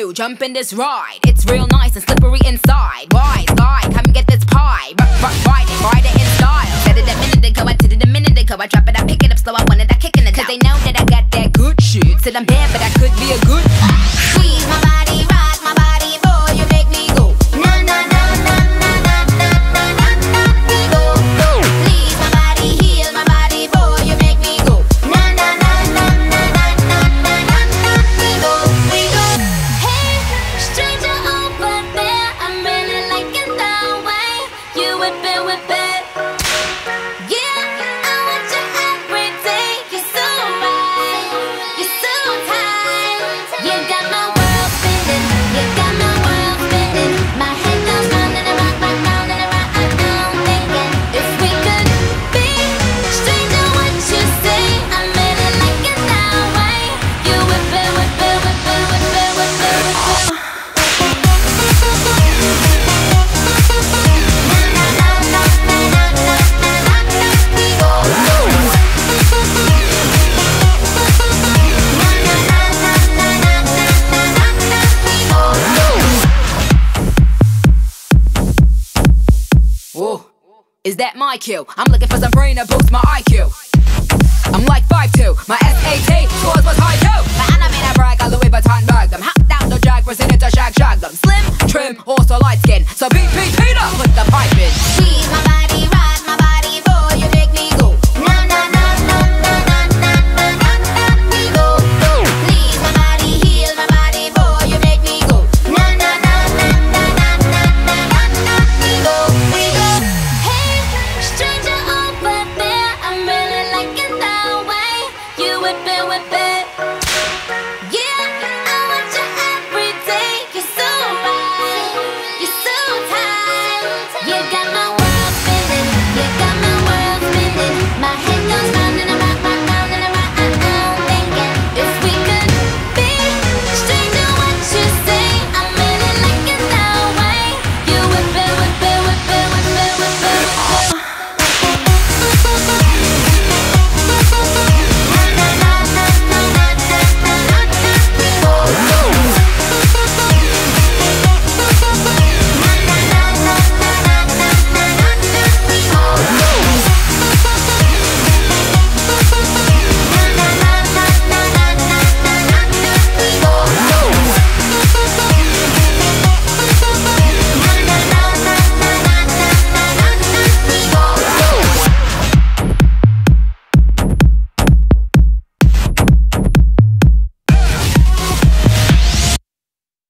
do, jump in this ride. It's real nice and slippery inside. Wise guy, come get this pie. Ride it in style. Said it a minute ago, I did it a minute ago. I drop it, I pick it up slow, I wanted that kick in the cause they know that I got that good shit. Said I'm bad, but I could be a good. Squeeze my body, rock my body, boy, you make me go. Na na na na na na na na na na me go. Please my body, heal my body, boy, you make me go. Na na na na na na na na na na me go. We go. Hey, stranger over there, I'm really liking the way you whip it, whip it. Is that my cue? I'm looking for some brain to boost my IQ. I'm like 5'2", my SAT scores was high too. My anime brag, I Louis Vuitton bag.